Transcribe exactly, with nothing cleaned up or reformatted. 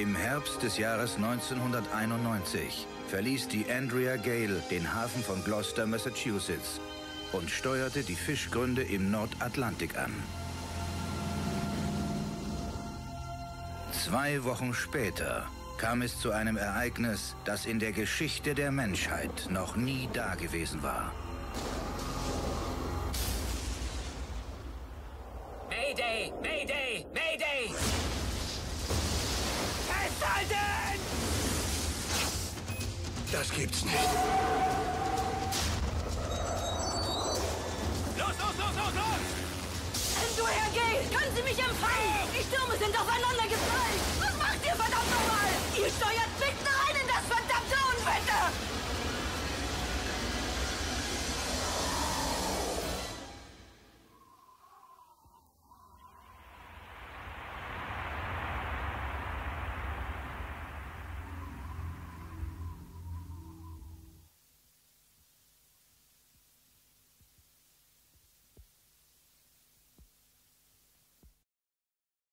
Im Herbst des Jahres neunzehnhunderteinundneunzig verließ die Andrea Gale den Hafen von Gloucester, Massachusetts und steuerte die Fischgründe im Nordatlantik an. Zwei Wochen später kam es zu einem Ereignis, das in der Geschichte der Menschheit noch nie dagewesen war. Mayday! Mayday! Mayday! Festhalten! Das gibt's nicht. Los, los, los, los, los! Du, Herr Gale, können Sie mich empfangen? Die Stürme sind aufeinander geprallt. Was macht ihr, verdammt